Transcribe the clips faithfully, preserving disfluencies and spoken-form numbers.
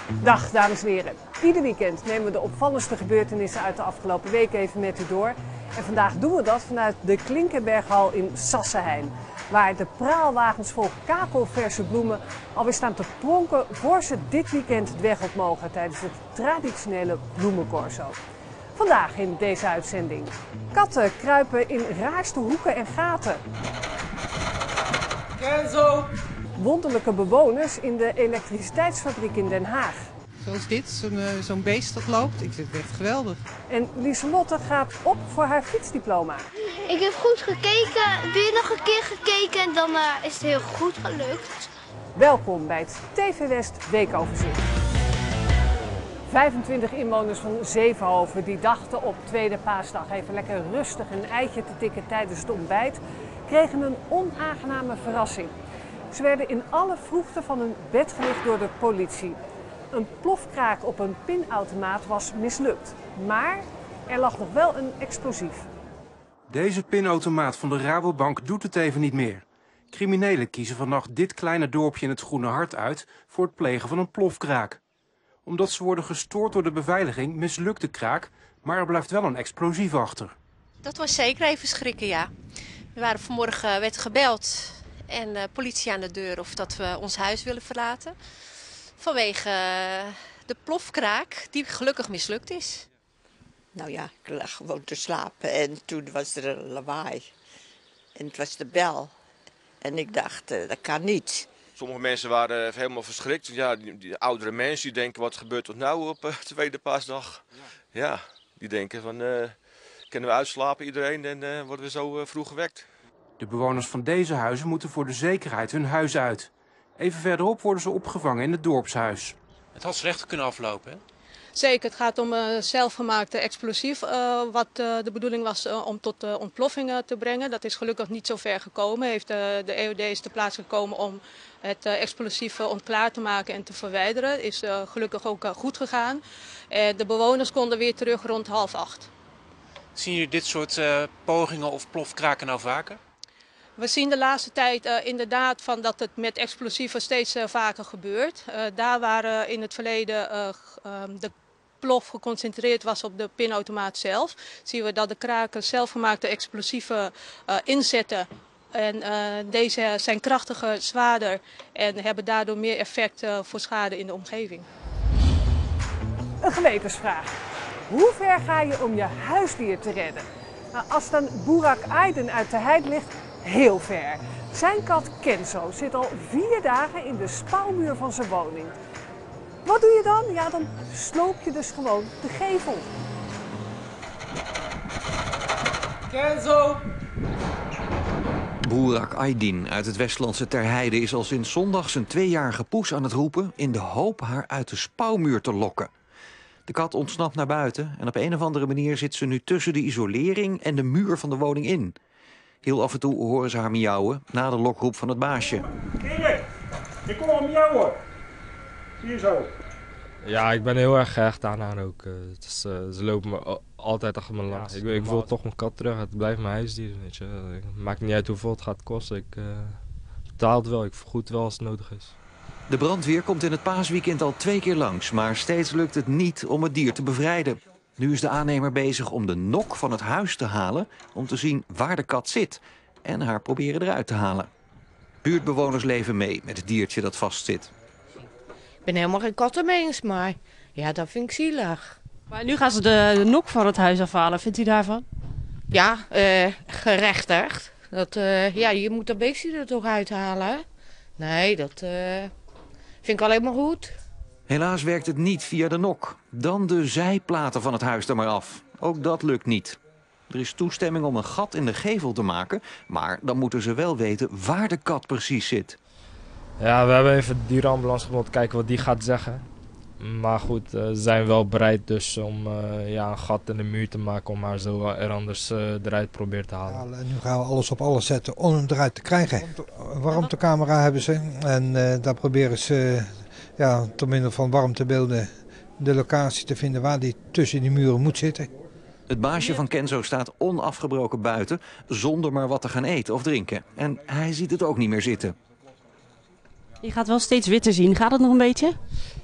Dag dames en heren. Ieder weekend nemen we de opvallendste gebeurtenissen uit de afgelopen week even met u door. En vandaag doen we dat vanuit de Klinkenberghal in Sassenheim. Waar de praalwagens vol kakelverse bloemen alweer staan te pronken voor ze dit weekend de weg op mogen tijdens het traditionele bloemencorso. Vandaag in deze uitzending. Katten kruipen in raarste hoeken en gaten. Kenzo! Wonderlijke bewoners in de elektriciteitsfabriek in Den Haag. Zoals dit, zo'n uh, zo'n beest dat loopt. Ik vind het echt geweldig. En Lieselotte gaat op voor haar fietsdiploma. Ik heb goed gekeken, weer nog een keer gekeken en dan uh, is het heel goed gelukt. Welkom bij het T V West Weekoverzicht. vijfentwintig inwoners van Zevenhoven die dachten op tweede paasdag even lekker rustig een eitje te tikken tijdens het ontbijt, kregen een onaangename verrassing. Ze werden in alle vroegte van hun bed gelicht door de politie. Een plofkraak op een pinautomaat was mislukt, maar er lag nog wel een explosief. Deze pinautomaat van de Rabobank doet het even niet meer. Criminelen kiezen vannacht dit kleine dorpje in het Groene Hart uit voor het plegen van een plofkraak. Omdat ze worden gestoord door de beveiliging mislukt de kraak, maar er blijft wel een explosief achter. Dat was zeker even schrikken, ja. We waren vanmorgen werd gebeld en uh, politie aan de deur of dat we ons huis willen verlaten. Vanwege uh, de plofkraak die gelukkig mislukt is. Nou ja, ik lag gewoon te slapen en toen was er een lawaai. En het was de bel. En ik dacht, uh, dat kan niet. Sommige mensen waren helemaal verschrikt. Ja, die, die oudere mensen die denken, wat gebeurt er nou op uh, tweede paasdag? Ja. ja, die denken van, uh, kunnen we uitslapen iedereen en uh, worden we zo uh, vroeg gewekt. De bewoners van deze huizen moeten voor de zekerheid hun huis uit. Even verderop worden ze opgevangen in het dorpshuis. Het had slechter kunnen aflopen, hè? Zeker, het gaat om een zelfgemaakte explosief, uh, wat uh, de bedoeling was uh, om tot uh, ontploffingen te brengen. Dat is gelukkig niet zo ver gekomen. Heeft, uh, de E O D is ter plaatse gekomen om het uh, explosief uh, onklaar te maken en te verwijderen. Is uh, gelukkig ook uh, goed gegaan. Uh, de bewoners konden weer terug rond half acht. Zien jullie dit soort uh, pogingen of plofkraken nou vaker? We zien de laatste tijd uh, inderdaad van dat het met explosieven steeds uh, vaker gebeurt. Uh, daar waar uh, in het verleden uh, uh, de plof geconcentreerd was op de pinautomaat zelf, zien we dat de kraken zelfgemaakte explosieven uh, inzetten. En uh, deze zijn krachtiger, zwaarder en hebben daardoor meer effect uh, voor schade in de omgeving. Een gewetensvraag. Hoe ver ga je om je huisdier te redden? Nou, als dan Burak Aydin uit de Heid ligt, heel ver. Zijn kat Kenzo zit al vier dagen in de spouwmuur van zijn woning. Wat doe je dan? Ja, dan sloop je dus gewoon de gevel. Kenzo! Burak Aydin uit het Westlandse Ter Heide is al sinds zondag zijn tweejarige poes aan het roepen in de hoop haar uit de spouwmuur te lokken. De kat ontsnapt naar buiten en op een of andere manier zit ze nu tussen de isolering en de muur van de woning in. Heel af en toe horen ze haar miauwen na de lokroep van het baasje. Kijk, ik kom hem miauwen. Hier zo. Ja, ik ben heel erg gehecht aan haar ook. Het is, uh, ze lopen me altijd achter me langs. Ja, ik, ik wil toch mijn kat terug. Het blijft mijn huisdier. Weet je. Het maakt niet uit hoeveel het gaat kosten. Ik uh, betaal het wel. Ik vergoed wel als het nodig is. De brandweer komt in het paasweekend al twee keer langs. Maar steeds lukt het niet om het dier te bevrijden. Nu is de aannemer bezig om de nok van het huis te halen om te zien waar de kat zit en haar proberen eruit te halen. Buurtbewoners leven mee met het diertje dat vastzit. Ik ben helemaal geen kattenmens, maar ja, dat vind ik zielig. Maar nu gaan ze de, de nok van het huis afhalen. Vindt u daarvan? Ja, uh, gerechtigd. Dat, uh, ja, je moet dat beestje er toch uithalen. Nee, dat uh, vind ik alleen maar goed. Helaas werkt het niet via de nok. Dan de zijplaten van het huis er maar af. Ook dat lukt niet. Er is toestemming om een gat in de gevel te maken, maar dan moeten ze wel weten waar de kat precies zit. Ja, we hebben even de dierenambulance gebeld te kijken wat die gaat zeggen. Maar goed, uh, ze zijn wel bereid dus om uh, ja, een gat in de muur te maken om haar zo er anders uh, eruit proberen te halen. Ja, nu gaan we alles op alles zetten om hem eruit te krijgen. Een warmtecamera hebben ze en uh, daar proberen ze ja, door middel van warmtebeelden de locatie te vinden waar die tussen die muren moet zitten. Het baasje van Kenzo staat onafgebroken buiten zonder maar wat te gaan eten of drinken. En hij ziet het ook niet meer zitten. Je gaat wel steeds witter zien. Gaat het nog een beetje?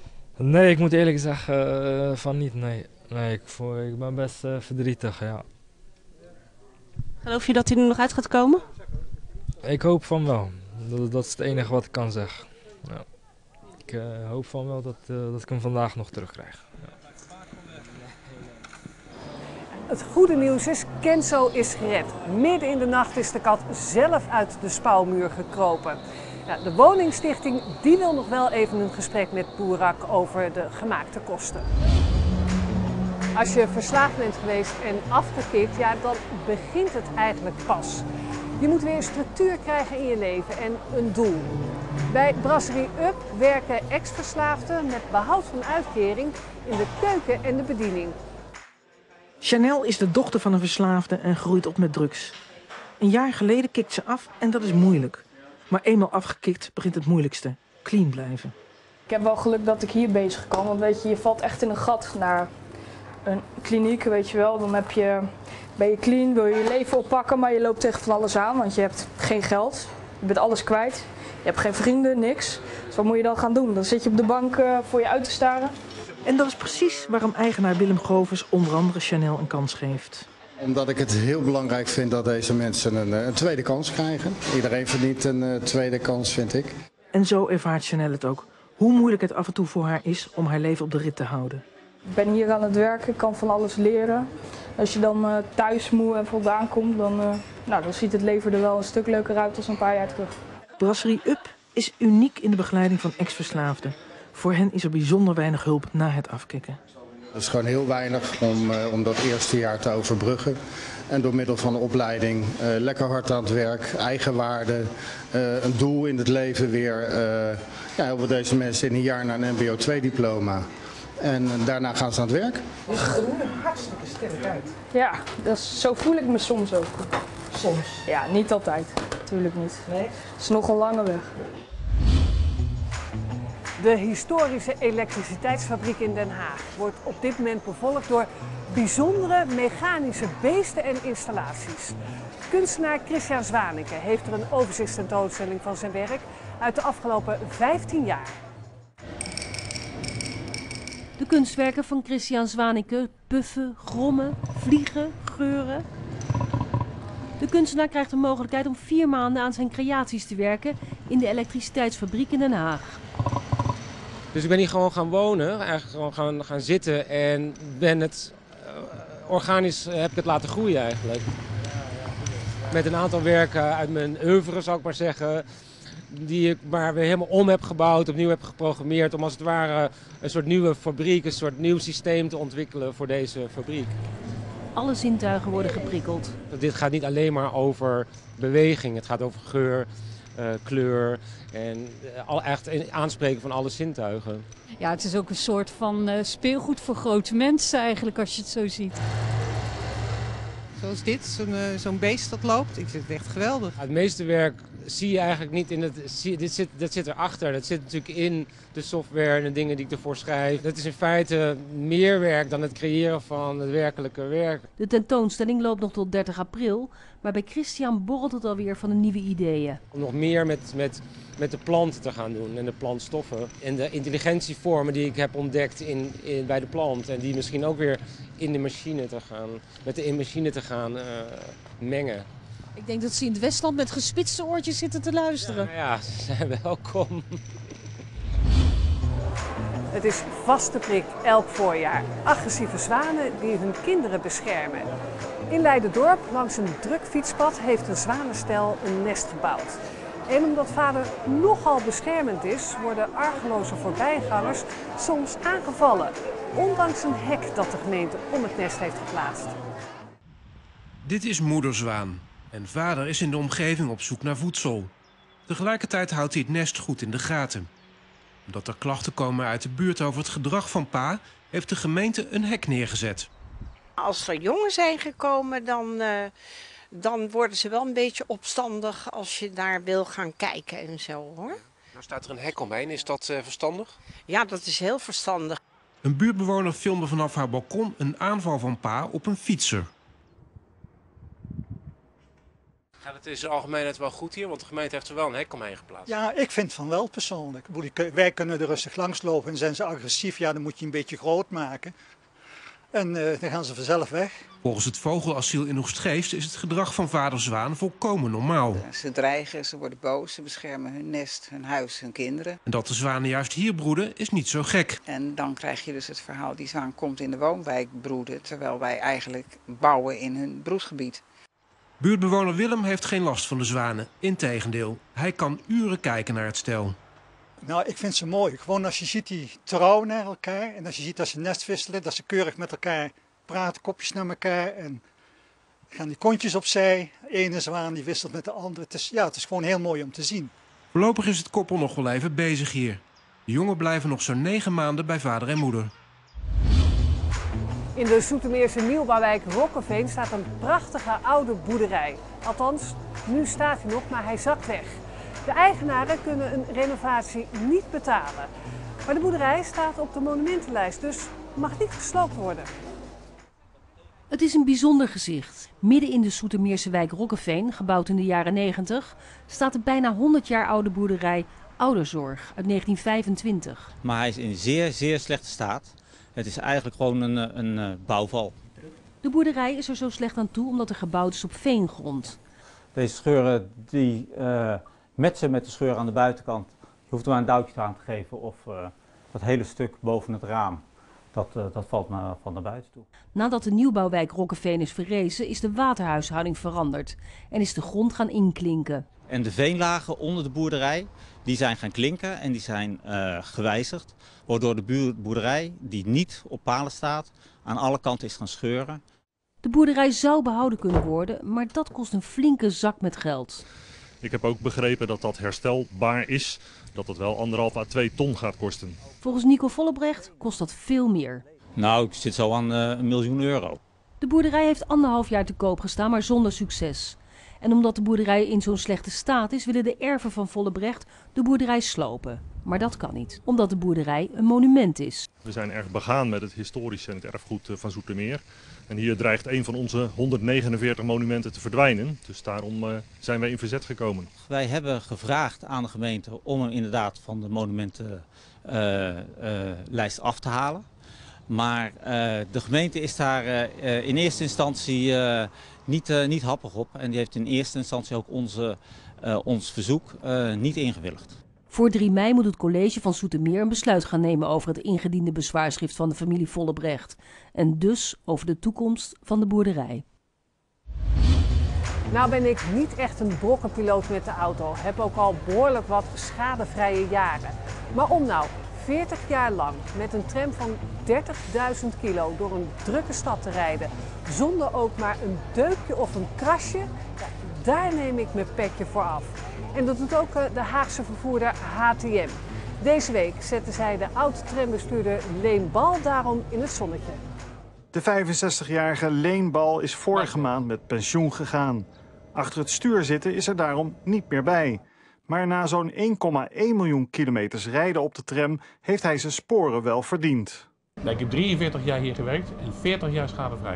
Nee, ik moet eerlijk zeggen uh, van niet, nee. Nee, ik, voel, ik ben best uh, verdrietig, ja. Geloof je dat hij er nog uit gaat komen? Ik hoop van wel. Dat, dat is het enige wat ik kan zeggen. Ja. Ik uh, hoop van wel dat, uh, dat ik hem vandaag nog terugkrijg. Ja. Het goede nieuws is, Kenzo is gered. Midden in de nacht is de kat zelf uit de spouwmuur gekropen. Ja, de woningstichting die wil nog wel even een gesprek met Boerak over de gemaakte kosten. Als je verslaafd bent geweest en afgekikt, ja, dan begint het eigenlijk pas. Je moet weer structuur krijgen in je leven en een doel. Bij Brasserie Up werken ex-verslaafden met behoud van uitkering in de keuken en de bediening. Chanel is de dochter van een verslaafde en groeit op met drugs. Een jaar geleden kikt ze af en dat is moeilijk. Maar eenmaal afgekikt begint het moeilijkste. Clean blijven. Ik heb wel geluk dat ik hier bezig kan. Want weet je, je valt echt in een gat naar een kliniek, weet je wel. Dan heb je, ben je clean, wil je je leven oppakken, maar je loopt tegen van alles aan. Want je hebt geen geld, je bent alles kwijt. Je hebt geen vrienden, niks. Dus wat moet je dan gaan doen? Dan zit je op de bank uh, voor je uit te staren. En dat is precies waarom eigenaar Willem Govers onder andere Chanel een kans geeft. Omdat ik het heel belangrijk vind dat deze mensen een, een tweede kans krijgen. Iedereen verdient een uh, tweede kans, vind ik. En zo ervaart Chanel het ook. Hoe moeilijk het af en toe voor haar is om haar leven op de rit te houden. Ik ben hier aan het werken, ik kan van alles leren. Als je dan uh, thuis moe en voldaan komt, dan, uh, nou, dan ziet het leven er wel een stuk leuker uit dan een paar jaar terug. Brasserie Up is uniek in de begeleiding van ex-verslaafden. Voor hen is er bijzonder weinig hulp na het afkicken. Het is gewoon heel weinig om, uh, om dat eerste jaar te overbruggen. En door middel van de opleiding uh, lekker hard aan het werk, eigenwaarde, uh, een doel in het leven weer. Uh, ja, helpen deze mensen in een jaar naar een M B O twee diploma. En uh, daarna gaan ze aan het werk. Je ziet er nu hartstikke sterk uit. Ja, dat is, zo voel ik me soms ook. Soms? Ja, niet altijd. Natuurlijk niet. Nee? Het is nog een lange weg. De historische elektriciteitsfabriek in Den Haag wordt op dit moment bevolkt door bijzondere mechanische beesten en installaties. Kunstenaar Christian Zwaneke heeft er een overzichtstentoonstelling van zijn werk uit de afgelopen vijftien jaar. De kunstwerken van Christian Zwaneke puffen, grommen, vliegen, geuren. De kunstenaar krijgt de mogelijkheid om vier maanden aan zijn creaties te werken in de elektriciteitsfabriek in Den Haag. Dus ik ben hier gewoon gaan wonen, eigenlijk gewoon gaan, gaan zitten en ben het uh, organisch heb ik het laten groeien eigenlijk. Met een aantal werken uit mijn oeuvre, zal ik maar zeggen, die ik maar weer helemaal om heb gebouwd, opnieuw heb geprogrammeerd om als het ware een soort nieuwe fabriek, een soort nieuw systeem te ontwikkelen voor deze fabriek. Alle zintuigen worden geprikkeld. Dit gaat niet alleen maar over beweging, het gaat over geur, uh, kleur en uh, al echt aanspreken van alle zintuigen. Ja, het is ook een soort van uh, speelgoed voor grote mensen eigenlijk, als je het zo ziet. Zoals dit, zo'n uh, zo'n beest dat loopt. Ik vind het echt geweldig. Het meeste werk zie je eigenlijk niet in het... Zie, dit zit, dat zit erachter. Dat zit natuurlijk in de software en de dingen die ik ervoor schrijf. Dat is in feite meer werk dan het creëren van het werkelijke werk. De tentoonstelling loopt nog tot dertig april. Maar bij Christian borrelt het alweer van de nieuwe ideeën. Om nog meer met, met, met de plant te gaan doen en de plantstoffen. En de intelligentievormen die ik heb ontdekt in, in, bij de plant. En die misschien ook weer in de machine te gaan, met de machine te gaan uh, mengen. Ik denk dat ze in het Westland met gespitste oortjes zitten te luisteren. Ja, ja, ze zijn welkom. Het is vaste prik elk voorjaar. Agressieve zwanen die hun kinderen beschermen. In Leiderdorp, langs een druk fietspad, heeft een zwanenstel een nest gebouwd. En omdat vader nogal beschermend is, worden argeloze voorbijgangers soms aangevallen. Ondanks een hek dat de gemeente om het nest heeft geplaatst. Dit is moederzwaan. En vader is in de omgeving op zoek naar voedsel. Tegelijkertijd houdt hij het nest goed in de gaten. Omdat er klachten komen uit de buurt over het gedrag van pa, heeft de gemeente een hek neergezet. Als er jongen zijn gekomen, dan, uh, dan worden ze wel een beetje opstandig als je daar wil gaan kijken en zo, hoor. Nou staat er een hek omheen, is dat uh, verstandig? Ja, dat is heel verstandig. Een buurtbewoner filmde vanaf haar balkon een aanval van pa op een fietser. Gaat het in zijn algemeenheid wel goed hier? Want de gemeente heeft er wel een hek omheen geplaatst. Ja, ik vind van wel persoonlijk. Wij kunnen er rustig langslopen en zijn ze agressief, ja, dan moet je een beetje groot maken. En uh, dan gaan ze vanzelf weg. Volgens het vogelasiel in Oegstgeest is het gedrag van vader Zwaan volkomen normaal. Ze dreigen, ze worden boos, ze beschermen hun nest, hun huis, hun kinderen. En dat de zwanen juist hier broeden is niet zo gek. En dan krijg je dus het verhaal, die zwaan komt in de woonwijk broeden, terwijl wij eigenlijk bouwen in hun broedgebied. Buurtbewoner Willem heeft geen last van de zwanen. Integendeel, hij kan uren kijken naar het stel. Nou, ik vind ze mooi. Gewoon als je ziet die trouw naar elkaar en als je ziet dat ze nest wisselen, dat ze keurig met elkaar praten, kopjes naar elkaar en gaan die kontjes opzij. De ene zwaan die wisselt met de andere. Het is, ja, het is gewoon heel mooi om te zien. Voorlopig is het koppel nog wel even bezig hier. De jongen blijven nog zo'n negen maanden bij vader en moeder. In de Zoetermeerse nieuwbouwwijk Rokkeveen staat een prachtige oude boerderij. Althans, nu staat hij nog, maar hij zakt weg. De eigenaren kunnen een renovatie niet betalen. Maar de boerderij staat op de monumentenlijst, dus mag niet gesloopt worden. Het is een bijzonder gezicht. Midden in de Zoetermeerse wijk Rokkeveen, gebouwd in de jaren negentig, staat de bijna honderd jaar oude boerderij Ouderzorg uit negentien vijfentwintig. Maar hij is in zeer, zeer slechte staat. Het is eigenlijk gewoon een, een bouwval. De boerderij is er zo slecht aan toe omdat er gebouwd is op veengrond. Deze scheuren die uh, matchen met de scheur aan de buitenkant. Je hoeft er maar een duwtje aan te geven of uh, dat hele stuk boven het raam. Dat, uh, dat valt naar, van naar buiten toe. Nadat de nieuwbouwwijk Rokkeveen is verrezen, is de waterhuishouding veranderd en is de grond gaan inklinken. En de veenlagen onder de boerderij die zijn gaan klinken en die zijn uh, gewijzigd. Waardoor de boerderij, die niet op palen staat, aan alle kanten is gaan scheuren. De boerderij zou behouden kunnen worden, maar dat kost een flinke zak met geld. Ik heb ook begrepen dat dat herstelbaar is, dat het wel anderhalf à twee ton gaat kosten. Volgens Nico Vollebrecht kost dat veel meer. Nou, ik zit zo aan uh, een miljoen euro. De boerderij heeft anderhalf jaar te koop gestaan, maar zonder succes. En omdat de boerderij in zo'n slechte staat is, willen de erven van Vollebrecht de boerderij slopen. Maar dat kan niet, omdat de boerderij een monument is. We zijn erg begaan met het historische en het erfgoed van Zoetermeer. En hier dreigt een van onze honderdnegenenveertig monumenten te verdwijnen. Dus daarom uh, zijn wij in verzet gekomen. Wij hebben gevraagd aan de gemeente om hem inderdaad van de monumentenlijst uh, uh, af te halen. Maar uh, de gemeente is daar uh, in eerste instantie uh, niet, uh, niet happig op. En die heeft in eerste instantie ook onze, uh, ons verzoek uh, niet ingewilligd. Voor drie mei moet het college van Zoetermeer een besluit gaan nemen over het ingediende bezwaarschrift van de familie Vollebrecht. En dus over de toekomst van de boerderij. Nou ben ik niet echt een brokkenpiloot met de auto. Heb ook al behoorlijk wat schadevrije jaren. Maar om nou veertig jaar lang met een tram van dertigduizend kilo door een drukke stad te rijden, zonder ook maar een deukje of een krasje, ja, daar neem ik mijn petje voor af. En dat doet ook de Haagse vervoerder H T M. Deze week zetten zij de oud-trambestuurder Leen Bal daarom in het zonnetje. De vijfenzestigjarige Leen Bal is vorige maand met pensioen gegaan. Achter het stuur zitten is er daarom niet meer bij. Maar na zo'n één komma één miljoen kilometers rijden op de tram heeft hij zijn sporen wel verdiend. Ik heb drieënveertig jaar hier gewerkt en veertig jaar schadevrij.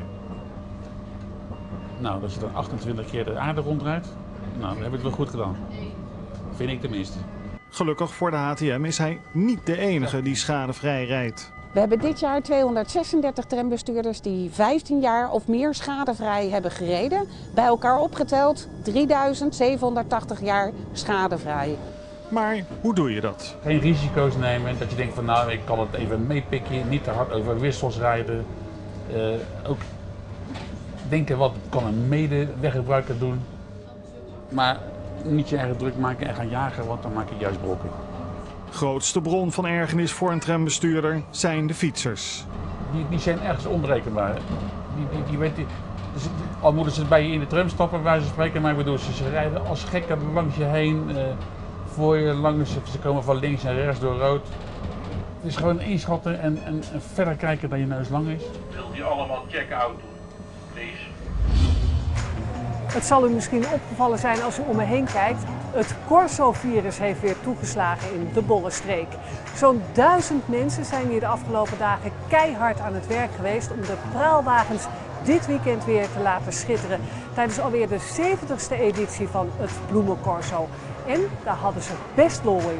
Nou, als je dan achtentwintig keer de aarde rondrijdt, nou, dan heb ik het wel goed gedaan. Vind ik tenminste. Gelukkig voor de H T M is hij niet de enige die schadevrij rijdt. We hebben dit jaar tweehonderdzesendertig trambestuurders die vijftien jaar of meer schadevrij hebben gereden. Bij elkaar opgeteld drieduizend zevenhonderdtachtig jaar schadevrij. Maar hoe doe je dat? Geen risico's nemen, dat je denkt van nou ik kan het even meepikken, niet te hard over wissels rijden. Uh, ook denken wat kan een medeweggebruiker doen. Maar niet je eigen druk maken en gaan jagen, want dan maak je juist brokken. Grootste bron van ergernis voor een trambestuurder zijn de fietsers. Die, die zijn ergens onberekenbaar. Die, die, die, weet, die, dus, al moeten ze bij je in de tram stappen, bij wijze van spreken, maar ik bedoel, ze, ze rijden als gekken langs je heen, uh, voor je langs, ze komen van links en rechts door rood. Het is gewoon inschatten en, en, en verder kijken dan je neus lang is. Wilt u allemaal check-out doen, please? Het zal u misschien opgevallen zijn als u om me heen kijkt. Het Corso-virus heeft weer toegeslagen in de Bollenstreek. Zo'n duizend mensen zijn hier de afgelopen dagen keihard aan het werk geweest om de praalwagens dit weekend weer te laten schitteren tijdens alweer de zeventigste editie van het Bloemencorso. En daar hadden ze best lol in.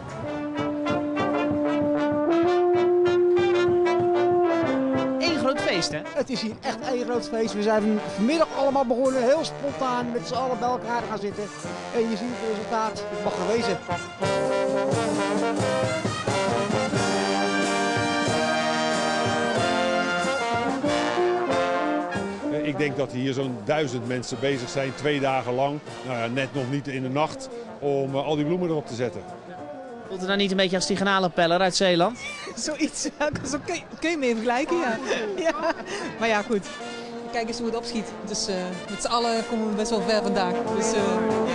Eén groot feest, hè? Het is hier echt één groot feest. We zijn vanmiddag allemaal begonnen, heel spontaan, met z'n allen bij elkaar gaan zitten. En je ziet het resultaat, het mag er wezen. Ik denk dat hier zo'n duizend mensen bezig zijn, twee dagen lang, nou ja, net nog niet in de nacht, om uh, al die bloemen erop te zetten. Voelt het nou niet een beetje als die garnalenpeller uit Zeeland? Zoiets, zo kun je, kun je mee vergelijken, ja. ja. Maar ja, goed. Kijk eens hoe het opschiet. Dus uh, met z'n allen komen we best wel ver vandaag. Dus, uh, ja.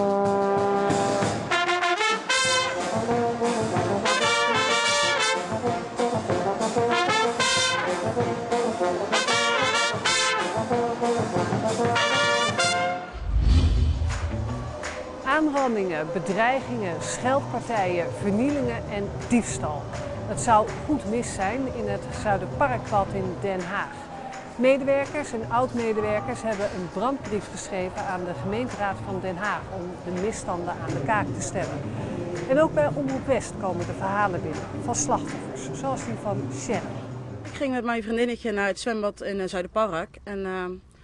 Aanrandingen, bedreigingen, scheldpartijen, vernielingen en diefstal. Het zou goed mis zijn in het Zuiderparkpad in Den Haag. Medewerkers en oud-medewerkers hebben een brandbrief geschreven aan de gemeenteraad van Den Haag om de misstanden aan de kaak te stellen. En ook bij Omroep West komen de verhalen binnen van slachtoffers, zoals die van Sharon. Ik ging met mijn vriendinnetje naar het zwembad in Zuiderpark. En, uh...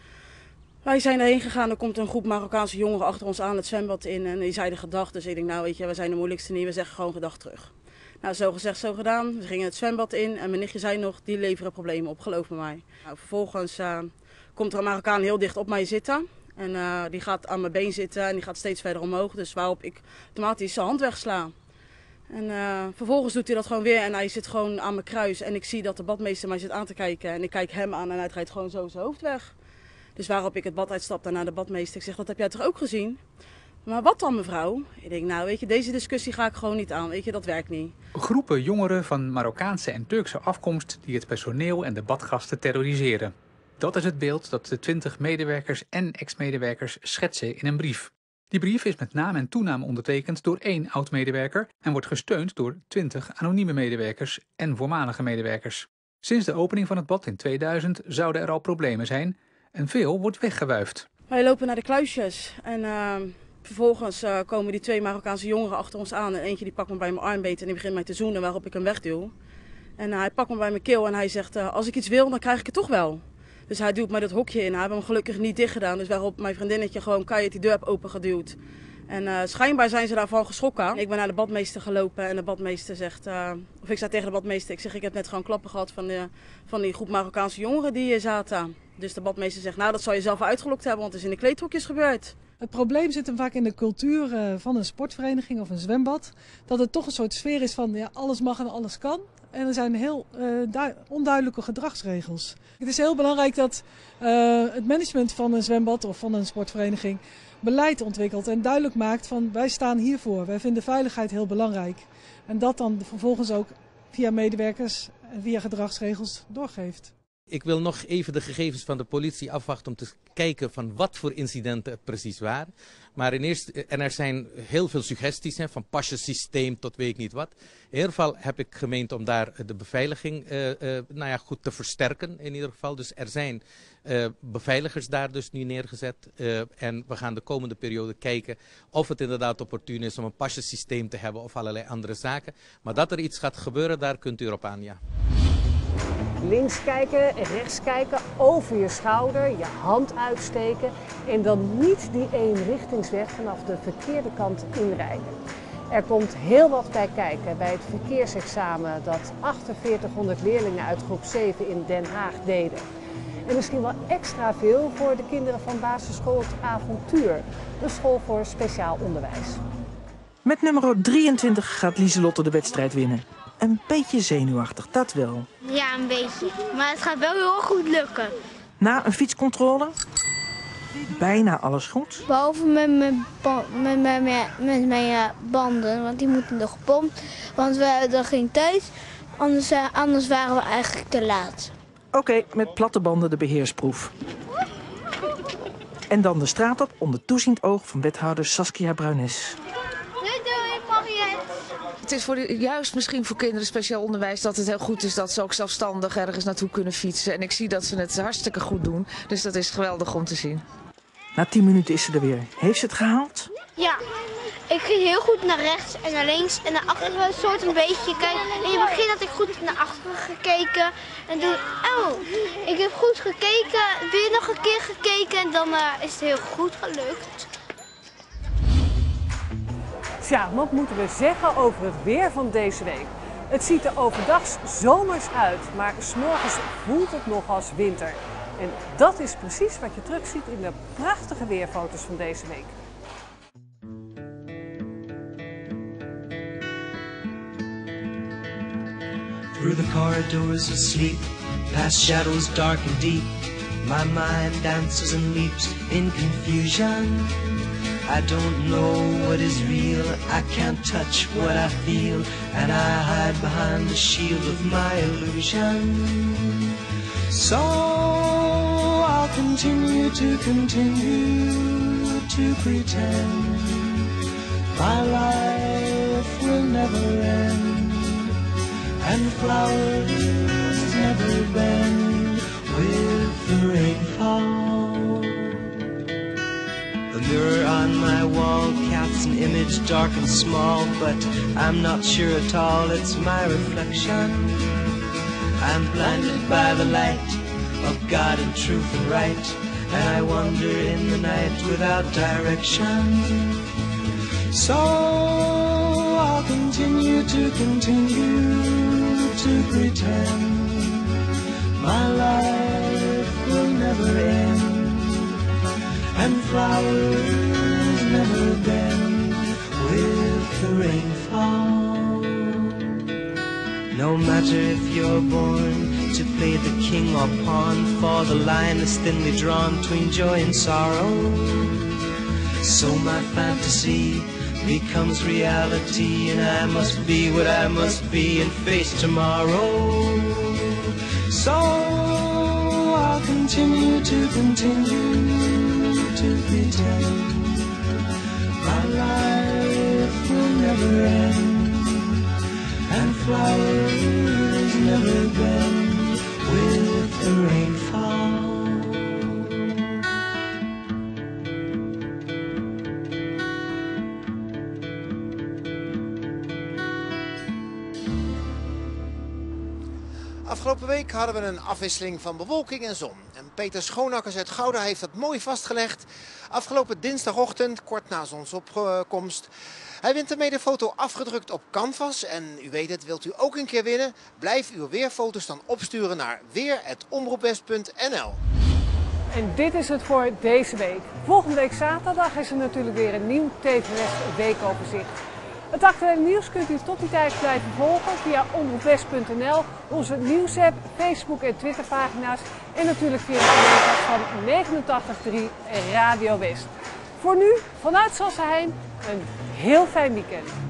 wij zijn erheen gegaan, er komt een groep Marokkaanse jongeren achter ons aan het zwembad in en die zeiden gedag. Dus ik denk, nou weet je, we zijn de moeilijkste niet, we zeggen gewoon gedag terug. Nou, zo gezegd, zo gedaan. We gingen het zwembad in en mijn nichtje zei nog, die leveren problemen op, geloof me mij. Nou, vervolgens uh, komt er een Marokkaan heel dicht op mij zitten en uh, die gaat aan mijn been zitten en die gaat steeds verder omhoog. Dus waarop ik automatisch zijn hand wegsla. En uh, vervolgens doet hij dat gewoon weer en hij zit gewoon aan mijn kruis en ik zie dat de badmeester mij zit aan te kijken en ik kijk hem aan en hij draait gewoon zo zijn hoofd weg. Dus waarop ik het bad uitstapte naar de badmeester. Ik zeg, dat heb jij toch ook gezien? Maar wat dan, mevrouw? Ik denk, nou weet je, deze discussie ga ik gewoon niet aan. Weet je, dat werkt niet. Groepen jongeren van Marokkaanse en Turkse afkomst die het personeel en de badgasten terroriseren. Dat is het beeld dat de twintig medewerkers en ex-medewerkers schetsen in een brief. Die brief is met naam en toenaam ondertekend door één oud-medewerker en wordt gesteund door twintig anonieme medewerkers en voormalige medewerkers. Sinds de opening van het bad in tweeduizend zouden er al problemen zijn en veel wordt weggewuifd. Wij lopen naar de kluisjes en uh, vervolgens uh, komen die twee Marokkaanse jongeren achter ons aan. En eentje die pakt me bij mijn armbeet en die begint mij te zoenen waarop ik hem wegduw. En uh, hij pakt me bij mijn keel en hij zegt, uh, als ik iets wil, dan krijg ik het toch wel. Dus hij duwt mij dat hokje in. Hij heeft hem gelukkig niet dicht gedaan, dus waarop mijn vriendinnetje gewoon keihard die deur heb opengeduwd. En uh, schijnbaar zijn ze daarvan geschrokken. Ik ben naar de badmeester gelopen en de badmeester zegt, uh, of ik zei tegen de badmeester, ik zeg ik heb net gewoon klappen gehad van, de, van die groep Marokkaanse jongeren die hier zaten. Dus de badmeester zegt, nou dat zou je zelf uitgelokt hebben, want het is in de kleedhokjes gebeurd. Het probleem zit hem vaak in de cultuur uh, van een sportvereniging of een zwembad. Dat het toch een soort sfeer is van ja, alles mag en alles kan. En er zijn heel uh, onduidelijke gedragsregels. Het is heel belangrijk dat uh, het management van een zwembad of van een sportvereniging beleid ontwikkelt en duidelijk maakt van wij staan hiervoor. Wij vinden veiligheid heel belangrijk. En dat dan vervolgens ook via medewerkers en via gedragsregels doorgeeft. Ik wil nog even de gegevens van de politie afwachten om te kijken van wat voor incidenten het precies waren. Maar in eerste, en er zijn heel veel suggesties, hè, van pasjesysteem tot weet ik niet wat. In ieder geval heb ik gemeend om daar de beveiliging uh, uh, nou ja, goed te versterken in ieder geval. Dus er zijn uh, beveiligers daar dus nu neergezet. Uh, en we gaan de komende periode kijken of het inderdaad opportun is om een pasjesysteem te hebben of allerlei andere zaken. Maar dat er iets gaat gebeuren, daar kunt u erop aan, ja. Links kijken, rechts kijken, over je schouder, je hand uitsteken en dan niet die eenrichtingsweg vanaf de verkeerde kant inrijden. Er komt heel wat bij kijken bij het verkeersexamen dat achtenveertighonderd leerlingen uit groep zeven in Den Haag deden. En misschien wel extra veel voor de kinderen van basisschool Het Avontuur, de school voor speciaal onderwijs. Met nummer drieëntwintig gaat Lieselotte de wedstrijd winnen. Een beetje zenuwachtig, dat wel. Ja, een beetje. Maar het gaat wel heel goed lukken. Na een fietscontrole, bijna alles goed. Behalve met mijn, met mijn, met mijn banden, want die moeten nog gepompt. Want we hadden geen tijd, anders, anders waren we eigenlijk te laat. Oké, okay, met platte banden de beheersproef. En dan de straat op onder toeziend oog van wethouder Saskia Bruines. Doei doei, Mariette. het is voor de, juist misschien voor kinderen speciaal onderwijs dat het heel goed is dat ze ook zelfstandig ergens naartoe kunnen fietsen. En ik zie dat ze het hartstikke goed doen. Dus dat is geweldig om te zien. Na tien minuten is ze er weer. Heeft ze het gehaald? Ja, ik ging heel goed naar rechts en naar links en naar achteren, soort een beetje. Kijk, in het begin had ik goed naar achteren gekeken en toen, oh, ik heb goed gekeken, weer nog een keer gekeken en dan uh, is het heel goed gelukt. Tja, wat moeten we zeggen over het weer van deze week? Het ziet er overdag zomers uit, maar 's morgens voelt het nog als winter. En dat is precies wat je terugziet in de prachtige weerfoto's van deze week. Through the corridors of sleep, past shadows dark and deep, my mind dances and leaps in confusion. I don't know what is real, I can't touch what I feel, and I hide behind the shield of my illusion. So I'll continue to continue to pretend my life will never end, and flowers never bend with the rainfall. The mirror on my wall casts an image dark and small, but I'm not sure at all it's my reflection. I'm blinded by the light of God and truth and right, and I wander in the night without direction. So I'll continue to continue to pretend my life will never end, and flowers never bend with the rainfall. No matter if you're born to play the king or pawn, for the line is thinly drawn between joy and sorrow. So my fantasy becomes reality, and I must be what I must be and face tomorrow. So I'll continue to continue to pretend my life will never end, and flowers never bend with the rainfall. Afgelopen week hadden we een afwisseling van bewolking en zon. En Peter Schoonakkers uit Gouda heeft dat mooi vastgelegd. Afgelopen dinsdagochtend, kort na zonsopkomst. Hij wint ermee de foto afgedrukt op canvas. En u weet het, wilt u ook een keer winnen? Blijf uw weerfoto's dan opsturen naar weer apenstaartje omroepwest punt n l. En dit is het voor deze week. Volgende week zaterdag is er natuurlijk weer een nieuw T V West weekoverzicht. Het actuele nieuws kunt u tot die tijd blijven volgen via omroepwest punt n l, onze nieuwsapp, Facebook en Twitter pagina's en natuurlijk via de collega's van negenentachtig komma drie Radio West. Voor nu, vanuit Sassenheim, een heel fijn weekend.